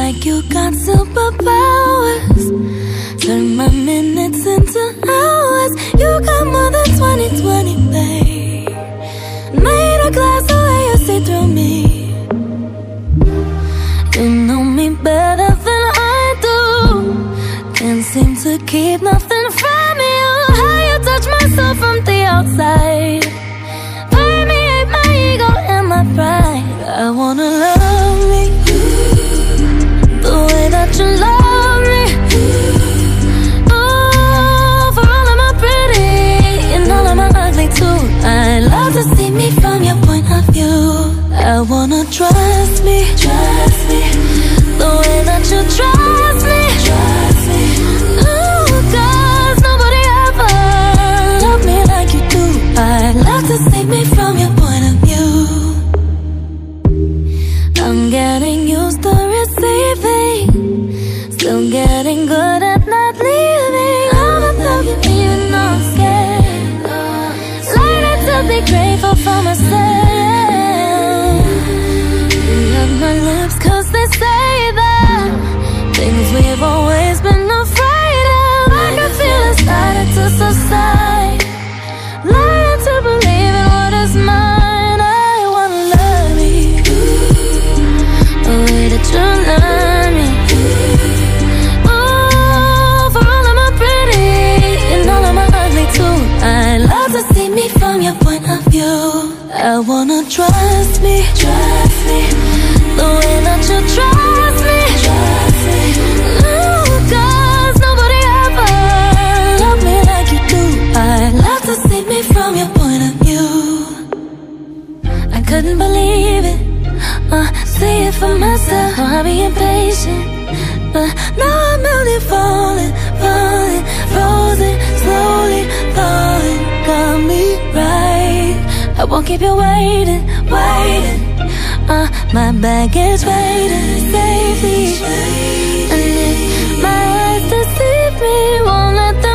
like you got superpowers. Turn my minutes into hours. You got more than 20/20, babe. Made a glass the way you see through me. You know me better than I do. Can't seem to keep nothing from you. How you touch my soul from the outside. Permeate my ego and my pride. I wanna love me the way that you love me. Oh, for all of my pretty and all of my ugly too. I love to see me from your point of view. I wanna trust me the way that you trust me. Ooh, 'cause nobody ever loved me like you do. I love to see me from your point of view. I'm getting used to receiving, still getting good at not leaving. I'm in love with you, even though I'm scared. Learning to be grateful for myself. You love my lips 'cause they say that things we've always been afraid of. I can feel it starting to subside. Learning to believe in what is mine. I wanna love you the way that you love me. Oh, for all of my pretty and all of my ugly too. I love to see me from your point of view. I wanna trust me the way that you trust me. Ooh, 'cause nobody ever loved me like you do. I love to see me from your point of view. I couldn't believe it, see it for myself. I'll be impatient, but now I'm only falling, frozen, slowly falling. Got me right, I won't keep you waiting. My baggage waiting safely. And if my eyes deceive me, won't let them